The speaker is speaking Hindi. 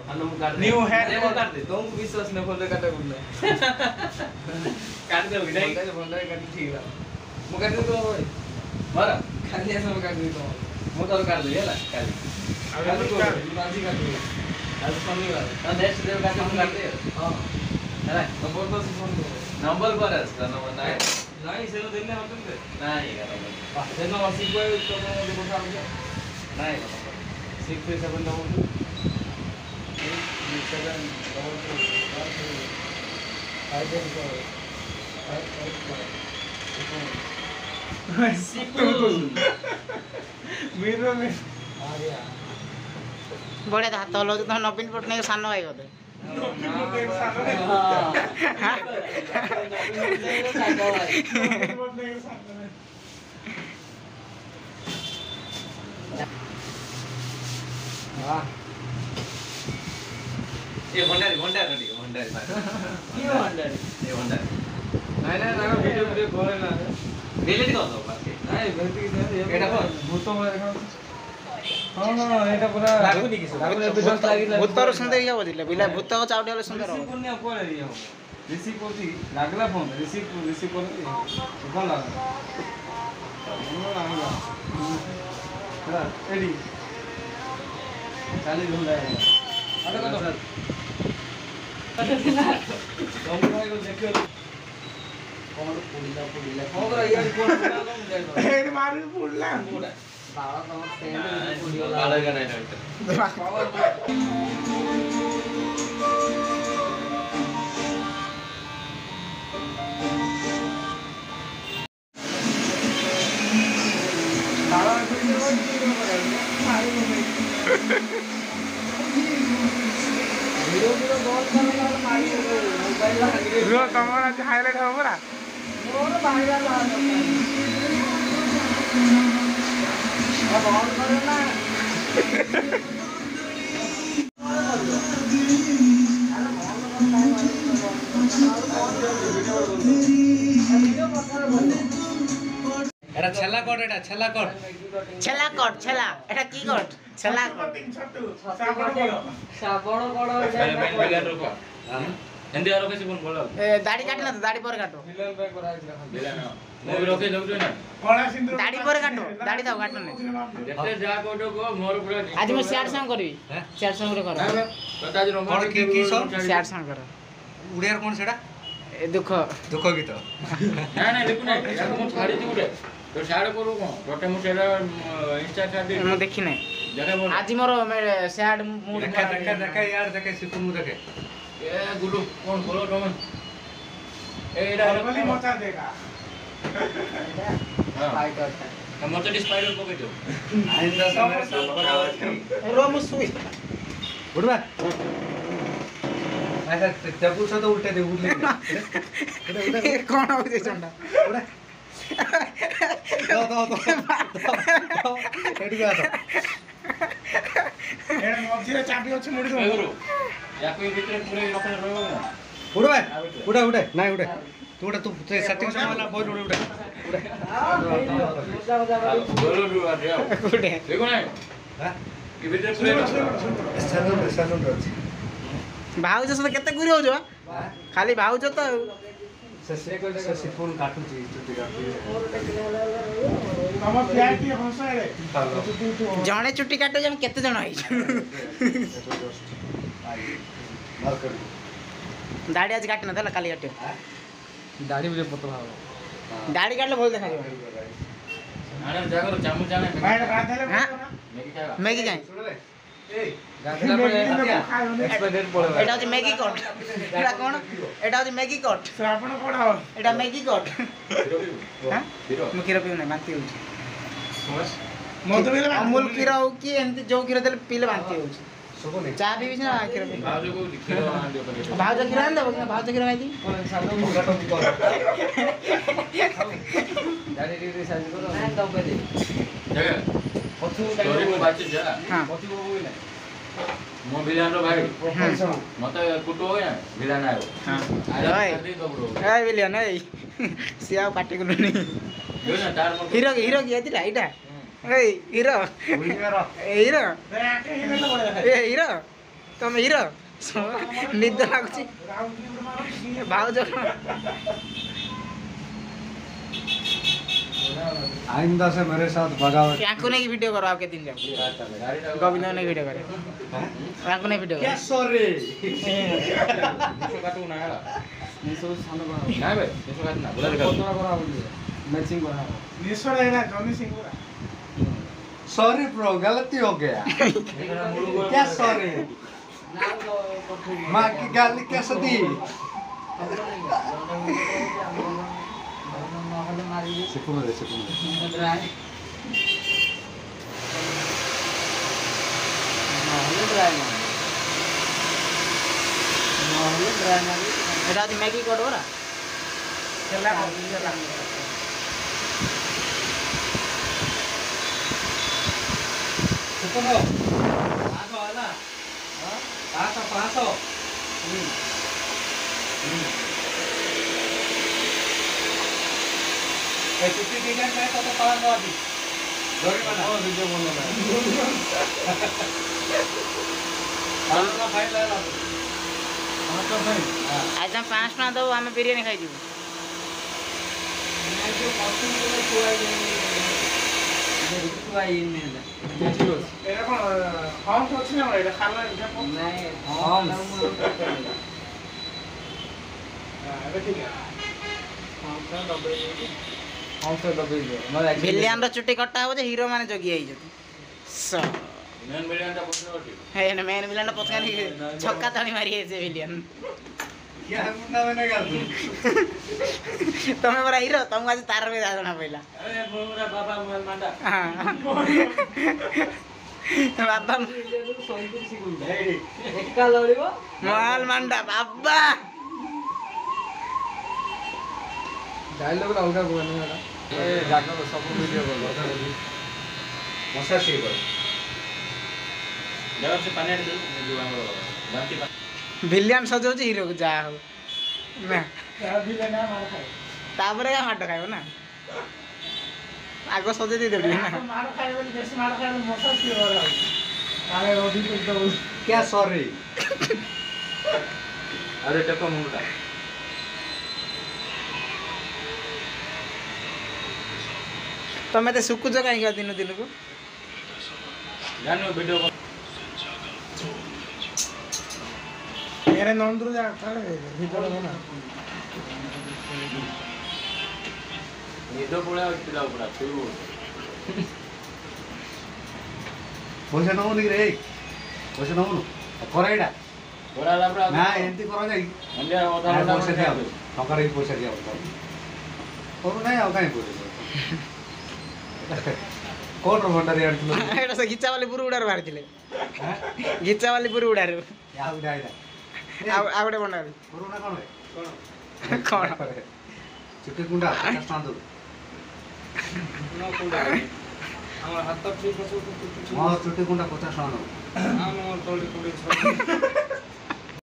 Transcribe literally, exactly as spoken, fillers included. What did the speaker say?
अनु काट न्यू हेयर वो काट दे तुमको विश्वास नहीं फोन काटा बोलना काट दे नहीं काट फोन काट ठीक है मु काट दे तो भाई मारा खाली ऐसा मु काट दे तो मु तो काट दे ହେଲା काली अब को बाजी काट दे आज शनिवार ना नेक्स्ट डे काट मु काट दे हां ହେଲା नंबर तो फोन दे नंबर पर असता नंबर नाही नाही से तो देने होते नाही यार वाह देनो वासी को तो मुझे बता दो नाही six seven double two seven double two one three five eight four five eight four सिपुल मीरो में आ गया बड़े हाथ हलो तो नवीन पटनायक सान भाई बोले हां ये भंडारी भंडारी रेडी भंडारी ये भंडारी ये भंडारी नहीं नहीं ना वीडियो वीडियो करे ना डिलीट कर दो बाकी नहीं भेटी दे एटा को भूत में देखा हां हां एटा पूरा लागु नहीं किस लागु एविडेंस लागी भूतर सुंदर या बोलिले बिला भूत को चाउडी वाले सुंदर हो कोन कोन रिया रिसीव कोती लागला फोन रिसीव रिसीव कोन कोन लागला मोनो लागला हां एडी चाली ढूंढा है अरे को तो तुम भाई को देखो कौन पुड़िला पुड़िला कौन कर यार कौन पुड़िला कौन जाई हेड मार पुड़िला पुड़ा बाबा तो सेंड पुड़िला बाला का नहीं पावर बाला पुड़िला मारी हीरो हीरो बहुत सारा मारी मोबाइल हांगे रो कमरा हाईलाइट हो पूरा मोर भाईला ला अब ऑन करो ना एटा छला कोट एटा छला कोट छला कोट छला एटा की कोट छला कोट साबण साबण कोड हिंदी और कैसे बोल बोलो ए दाढ़ी काटना तो दाढ़ी पर काटो मिलन पे कराई दिला मिलन मैं भी रोके लगतो ना कोला सिंदूर दाढ़ी पर काटो दाढ़ी दाओ काटो ने जते जा कोटो को मोर पूरा आज मैं शॉर्ट सॉन्ग करबी शॉर्ट सॉन्ग रे कर बता जो रोमा की की सॉन्ग शॉर्ट सॉन्ग कर उड़ियार कोन सेडा ए दुख दुख गीत ना ना लिखु ना या को छाड़ी दी उड़े तो साड करू को गोटे मु सेडा इंस्टा छाड़ दे मैं देखि नै देखा आज मोर सैड मूड देखा देखा देखा यार देखा सिपु मु देखे ए गुडू कौन बोलो तुम एडा बली मचा देगा हां फाइटर हम तो स्पाइडर को के दो आइंदा समय सब रो मु सुई उड़वा ऐसा जब पूछो तो उल्टे दे उड़ले ए कोन हो जे चंडा उड़ा दो दो दो एडी का दो एड़ा मझिरे चाबी अछि मुडी दो गुरु याको भीतर पूरे रखले रहबो ना उड़वा उड़ा उड़ा नहीं उड़ा तू उड़ा तू सेटिंग से वाला बोल उड़ा उड़ा बोलो दो आ जाओ उड़े देखो ना हां कि भीतर पूरे सैलून सैलून अछि भाउज से केते गुरी हो जो खाली भाउज तो से से से फोन काटू छी चुटी काटू हम प्यार की हंसा रे जणे चुटी काटो जम केते जण आइ मार कर दाढ़ी आज काटना था काली काटे दाढ़ी मुझे पता है दाढ़ी काटले बोल देखा दियो आना जागरो चामू जाने भाई गाधले हां मैगी खाएगा मैगी जाए ए गाधला पे एक्सपेरिमेंट पड़े एटा होची मैगी कोट एटा कोन एटा होची मैगी कोट श्रावण कोड हो एटा मैगी कोट हां हीरो मु खीर पिउ नै बांती होची मधु मिले अमूल खीर हो कि एंती जो खीर देले पीले बांती होची सब नहीं चा भी ना खीर पी भाउज को खीर आन दियो करे भाउज खीर आन देबो कि भाउज खीर माइदी कोन सालो काटो की कर दाढ़ी रे साइज करो ना दो पे दे जगह पथु स्टोरी में बात जा हां पथु को भी नहीं मो विलान रो भाई मते कुटो हो या विलान आयो हां आय कर दे तो ब्रो ए विलियन ए सिया पार्टी को नहीं यो ना तार मो हीरो हीरो की आतिला इटा ए हीरो हीरो ए हीरो आके हिले तो बड़े ए हीरो ତମେ ହିରୋ ନିଦ ଲାଗୁଛି ଭାଉଜ आइंदा से मेरे साथ बगावत ୟାଙ୍କୁ ନେଇକି ଭିଡ଼ିଓ କର ଆଉ କେତେ ଦିନ ଯାଉ ଗୋବିନ୍ଦ ନେଇକି ଭିଡ଼ିଓ କରେ ୟାଙ୍କୁ ନେଇ ଭିଡ଼ିଓ କର सॉरी ନିଶ କାଟୁ ନା ହେଲା ନିଶ ସାନ କରା ନାଇଁ ବେ ନିଶ କାଟ ନା ବୁଲା ଦେଖା କତରା କରା ବୋଲି ମ୍ୟାଚିଂ କରା ନିଶ୍ଚୟ ଏଇଟା ଜନି ସିଂ ପୁରା सॉरी ब्रो गलती हो गया क्या सॉरी माँ की गाली कैसे दी सिकुम दे सिकुम दे এটা দি ম্যাগি করবো না चला चला सिकुम दो पाँच हो ना पाँच हो पाँच हो ए चुट्टी डिजाइन में तो तो पाँच हो अभी जोरी बना ଓ ଭିଡ଼ିଓ ବନ ନା पाँच का फाइल ले लो हां तो भाई আজ আমি পাঁচ টাকা দেবো আমি বিরিয়ানি খাইଯିବୁ जो कॉस्ट्यूम को छुआई दे छुआई इन है एरा कोन हॉर्न ଅଛି ନା ଏଟା ଖାଲା ଏଟା नहीं हम ଏବେ ଠିକ हम तो दबे हम तो दबे मतलब ଭିଲିଆନ ର ଚୁଟି କଟା ହବ ଯେ ହିରୋ ମାନେ ଜଗି ଯାଇଛନ୍ତି ସ मेन मीडियम ଟା ପଛରେ ଅଛି ହେ ମେନ୍ ଭିଲିଆନ ପଛକାନି ଛକା ତାଳି ମାରି ହେଇছে ଭିଲିଆନ क्या मुंडा में नहीं कर तू ତମେ ପରା ହିରୋ ତମକୁ ଆଜି ତାର ବି ଜଣା ପଇଲା अरे बोरा बाबा मोबाइल मांडा ବାବା ସଇଁତିରିଶ ଗୁଣ୍ଡା ଏକା ଲଳିବ ମାଲ ମାଣ୍ଡା ବାବା ଡାଇଲଗ ଅଲଗା କୁହନି ଏଟା ଏ ଜାଗ ସବୁ ଭିଡିଓ କଲ मसा सी कर ଜାଗ ସେ ପାଣି ଆଣି ଦେ ଯୋଉ ଆମର ବାନ୍ତି ଭିଲିଆନ ସଜଉଛି ହିରୋ କୁ ଯାହା ହଉ ନା भी लेना मार खाए ତାପରେ କା ମାଡ ଖାଇବ ନା ଆଗ ସଜେଇ ଦେଇଦେବି ନା मार खाए बोली बेसी मार खाए मसा सी हो रहा है काले रोटी को दो क्या सॉरी अरे टेको मुंडा ତମେ ତ ଶୁକୁଛ କାହିଁକି ଦିନ ଦିନକୁ ଜାনো ଭିଡିଓ मेरे नंदुर जा काले भीतर ना ନିଦ ପଳେଇ ଆସିଥିଲା ପୁରା ତୁ पैसा नौ नहीं रे पैसा नौ कराइडा ପଳେଇଲା ପୁରା ना एंती करा जाई ଅନ୍ୟ ଅଧା पैसा ଅଧା दिया टका रे पैसा दिया करू नहीं आ काई पैसा कोन रो भंडारी आडथिलो ଏଇଟା ସେ ଘିଚାବାଲି ପୁରୁ ଉଡ଼ାରୁ ବାହାରିଥିଲେ ଘିଚାବାଲି ପୁରୁ ଉଡ଼ାରୁ या उडाइडा ଆଉ ଆଉ ଗୋଟେ ବଣ୍ଡାରୁ कोरोना कोन है କଣ चिट्टी कुंडा पचास टांदो ନ କୁଣ୍ଡା ଆମର ହାତ ଠିକ ଅଛି हां चिट्टी कुंडा पचास टांदो ଆମ ତଳି କୁଣ୍ଡି